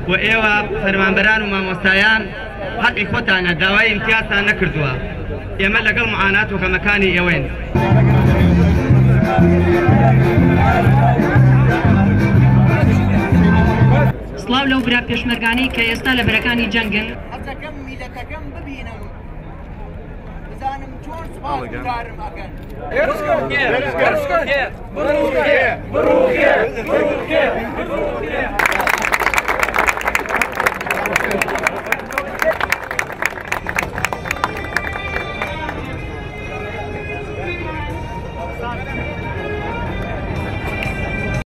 و ئێوە فەرمانبەران و مامۆستایان حەقی خۆتانە داوای ئیمتیازتان نەکردووە ئێمە لەگەڵ معانات و خەمەکانی ئێوەین سڵاو لەو برا پێشمەرگانەی کە ئێستا لە بەرەکانی جەنگن حەزەکەم میلەتەکەم ببینم بزانم چۆن سوپاسگوزارم ئەکەن بڕوکێ